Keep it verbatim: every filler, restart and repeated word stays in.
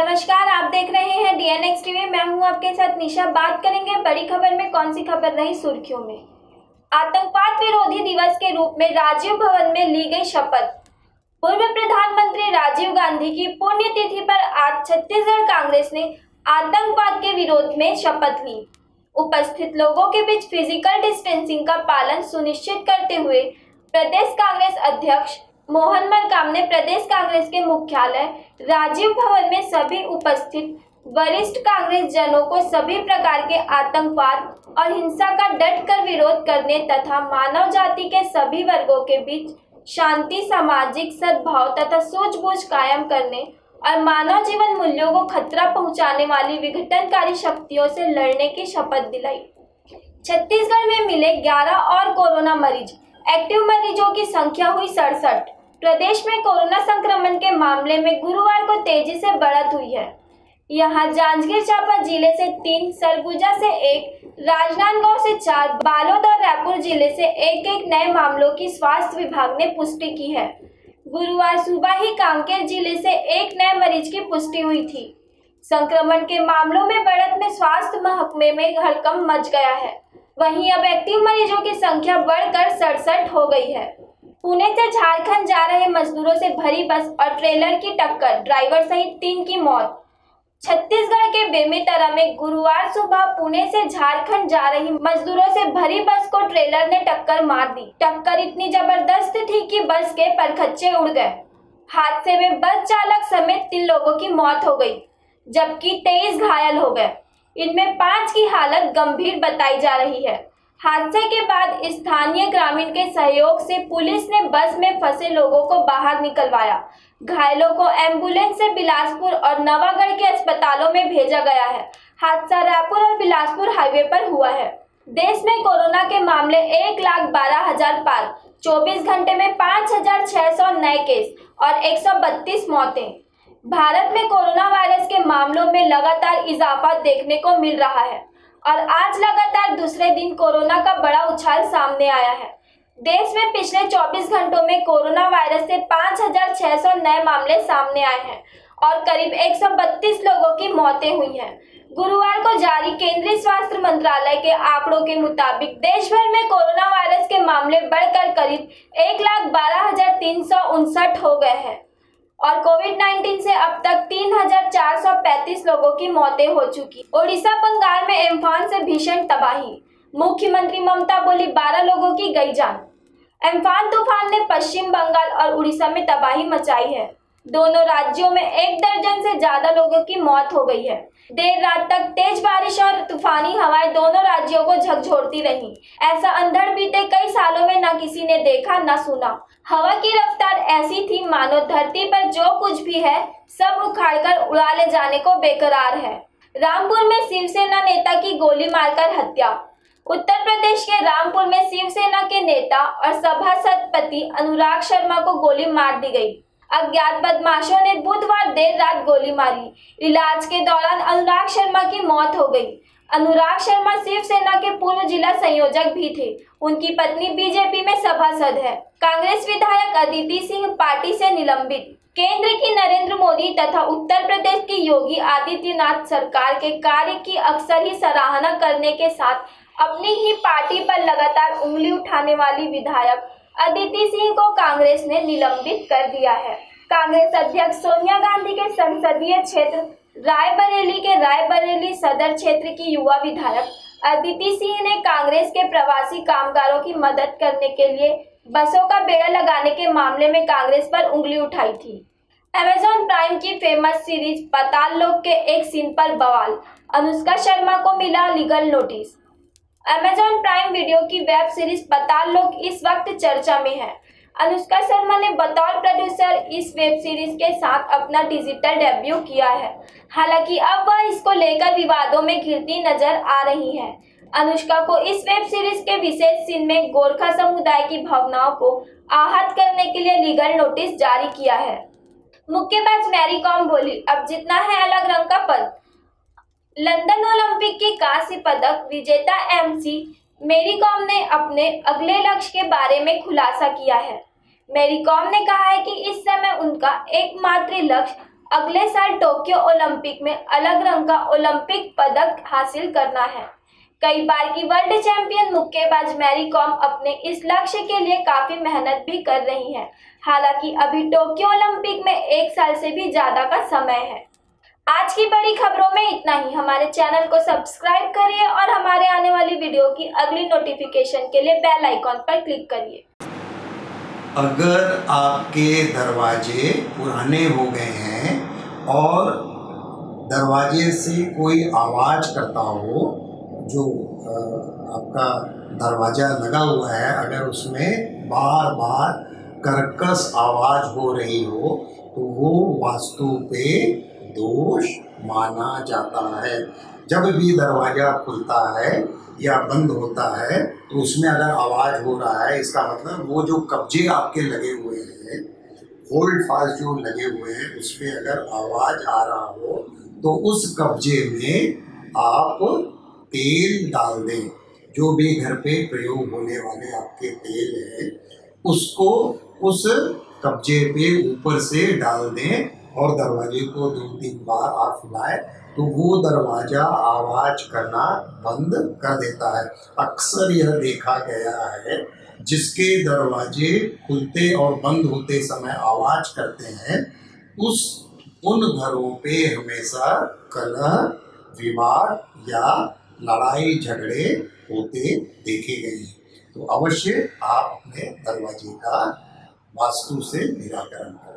नमस्कार, आप देख रहे हैं डीएनएक्स टीवी। मैं हूं आपके साथ निशा। बात करेंगे बड़ी खबर में कौन सी खबर रही सुर्खियों में। आतंकवाद विरोधी दिवस के रूप में राजीव भवन में ली गई शपथ। पूर्व प्रधानमंत्री राजीव गांधी की पुण्यतिथि पर आज छत्तीसगढ़ कांग्रेस ने आतंकवाद के विरोध में शपथ ली। उपस्थित लोगों के बीच फिजिकल डिस्टेंसिंग का पालन सुनिश्चित करते हुए प्रदेश कांग्रेस अध्यक्ष मोहन मरकाम ने प्रदेश कांग्रेस के मुख्यालय राजीव भवन में सभी उपस्थित वरिष्ठ कांग्रेस जनों को सभी प्रकार के आतंकवाद और हिंसा का डट कर विरोध करने तथा मानव जाति के सभी वर्गों के बीच शांति, सामाजिक सद्भाव तथा सूझबूझ कायम करने और मानव जीवन मूल्यों को खतरा पहुंचाने वाली विघटनकारी शक्तियों से लड़ने की शपथ दिलाई। छत्तीसगढ़ में मिले ग्यारह और कोरोना मरीज, एक्टिव मरीजों की संख्या हुई सड़सठ। प्रदेश में कोरोना संक्रमण के मामले में गुरुवार को तेजी से बढ़त हुई है। यहां जांजगीर चांपा जिले से तीन, सरगुजा से एक, राजनांदगांव से चार, बालोद और रायपुर जिले से एक एक नए मामलों की स्वास्थ्य विभाग ने पुष्टि की है। गुरुवार सुबह ही कांकेर जिले से एक नए मरीज की पुष्टि हुई थी। संक्रमण के मामलों में बढ़त में स्वास्थ्य महकमे में हड़कंप मच गया है। वहीं अब एक्टिव मरीजों की संख्या बढ़कर सड़सठ हो गई है। पुणे से झारखंड जा रहे मजदूरों से भरी बस और ट्रेलर की टक्कर, ड्राइवर सहित तीन की मौत। छत्तीसगढ़ के बेमेतरा में गुरुवार सुबह पुणे से झारखंड जा रही मजदूरों से भरी बस को ट्रेलर ने टक्कर मार दी। टक्कर इतनी जबरदस्त थी कि बस के परखच्चे उड़ गए। हादसे में बस चालक समेत तीन लोगों की मौत हो गई, जबकि तेईस घायल हो गए। इनमें पांच की हालत गंभीर बताई जा रही है। हादसे के बाद स्थानीय ग्रामीण के सहयोग से पुलिस ने बस में फंसे लोगों को बाहर निकलवाया। घायलों को एम्बुलेंस से बिलासपुर और नवागढ़ के अस्पतालों में भेजा गया है। हादसा रायपुर और बिलासपुर हाईवे पर हुआ है। देश में कोरोना के मामले एक लाख बारह हजार पार, चौबीस घंटे में पाँच हजार छह सौ नए केस और एक सौ बत्तीस मौतें। भारत में कोरोना वायरस के मामलों में लगातार इजाफा देखने को मिल रहा है और आज लगातार दूसरे दिन कोरोना का बड़ा उछाल सामने आया है। देश में पिछले चौबीस घंटों में कोरोना वायरस से पाँच हजार छह सौ नए मामले सामने आए हैं और करीब एक सौ बत्तीस लोगों की मौतें हुई हैं। गुरुवार को जारी केंद्रीय स्वास्थ्य मंत्रालय के आंकड़ों के मुताबिक देश भर में कोरोना वायरस के मामले बढ़कर करीब एक लाख बारह हजार तीन सौ उनसठ हो गए हैं और कोविड नाइन्टीन से अब तक तीन हजार चार सौ पैंतीस लोगों की मौतें हो चुकी। ओडिशा बंगाल में एम्फान से भीषण तबाही, मुख्यमंत्री ममता बोली बारह लोगों की गई जान। एम्फान तूफान ने पश्चिम बंगाल और उड़ीसा में तबाही मचाई है। दोनों राज्यों में एक दर्जन से ज्यादा लोगों की मौत हो गई है। देर रात तक तेज बारिश और तूफानी हवाएं दोनों राज्यों को झकझोरती रहीं। ऐसा अंधड़ बीते कई सालों में न किसी ने देखा न सुना। हवा की रफ्तार ऐसी थी मानो धरती पर जो कुछ भी है सब उखाड़कर उड़ा ले जाने को बेकरार है। रामपुर में शिवसेना नेता की गोली मारकर हत्या। उत्तर प्रदेश के रामपुर में शिवसेना के नेता और सभासद पति अनुराग शर्मा को गोली मार दी गई। अज्ञात बदमाशों ने बुधवार देर रात गोली मारी। इलाज के दौरान अनुराग शर्मा की मौत हो गई। अनुराग शर्मा शिवसेना के पूर्व जिला संयोजक भी थे। उनकी पत्नी बीजेपी में सभासद है। कांग्रेस विधायक अदिति सिंह पार्टी से निलंबित। केंद्र की नरेंद्र मोदी तथा उत्तर प्रदेश की योगी आदित्यनाथ सरकार के कार्य की अक्सर ही सराहना करने के साथ अपनी ही पार्टी पर लगातार उंगली उठाने वाली विधायक अदिति सिंह को कांग्रेस ने निलंबित कर दिया है। कांग्रेस अध्यक्ष सोनिया गांधी के संसदीय क्षेत्र रायबरेली के रायबरेली सदर क्षेत्र की युवा विधायक अदिति सिंह ने कांग्रेस के प्रवासी कामगारों की मदद करने के लिए बसों का बेड़ा लगाने के मामले में कांग्रेस पर उंगली उठाई थी। अमेजॉन प्राइम की फेमस सीरीज पाताल लोक के एक सीन पर बवाल, अनुष्का शर्मा को मिला legal notice. Amazon Prime video की वेब सीरीज पाताल लोक इस वक्त चर्चा में है। अनुष्का शर्मा ने बतौर प्रोड्यूसर इस वेब सीरीज के साथ अपना डिजिटल डेब्यू किया है। हालांकि अब वह इसको लेकर विवादों में घिरती नजर आ रही है। अनुष्का को इस वेब सीरीज के विशेष सीन में गोरखा समुदाय की भावनाओं को आहत करने के लिए लीगल नोटिस जारी किया है। मुक्केबाज मैरी कॉम बोली, अब जितना है अलग रंग का पद। लंदन ओलंपिक की कांस्य पदक विजेता एमसी मैरी कॉम ने अपने अगले लक्ष्य के बारे में खुलासा किया है। मैरी कॉम ने कहा है कि इस समय उनका एकमात्र लक्ष्य अगले साल टोक्यो ओलंपिक में अलग रंग का ओलंपिक पदक हासिल करना है। कई बार की वर्ल्ड चैंपियन मुक्केबाज मैरी कॉम अपने इस लक्ष्य के लिए काफी मेहनत भी कर रही हैं। हालांकि अभी टोक्यो ओलंपिक में एक साल से भी ज्यादा का समय है। आज की बड़ी खबरों में इतना ही। हमारे चैनल को सब्सक्राइब करिए और हमारे आने वाली वीडियो की अगली नोटिफिकेशन के लिए बेल आइकॉन पर क्लिक करिए। अगर आपके दरवाजे पुराने हो गए हैं और दरवाजे से कोई आवाज़ करता हो, जो आपका दरवाज़ा लगा हुआ है, अगर उसमें बार बार कर्कश आवाज़ हो रही हो तो वो वास्तु पे दोष माना जाता है। जब भी दरवाज़ा खुलता है या बंद होता है तो उसमें अगर आवाज़ हो रहा है, इसका मतलब वो जो कब्जे आपके लगे हुए हैं, होल्ड फास्ट जो लगे हुए हैं, उस पर अगर आवाज़ आ रहा हो तो उस कब्जे में आप तेल डाल दें। जो भी घर पे प्रयोग होने वाले आपके तेल है उसको उस कब्जे पे ऊपर से डाल दें और दरवाजे को दो तीन बार आप हिलाएं तो वो दरवाज़ा आवाज़ करना बंद कर देता है। अक्सर यह देखा गया है, जिसके दरवाजे खुलते और बंद होते समय आवाज़ करते हैं, उस उन घरों पे हमेशा कलह, विवाद या लड़ाई झगड़े होते देखे गए हैं। तो अवश्य आप अपने दरवाजे का वास्तु से निराकरण करें।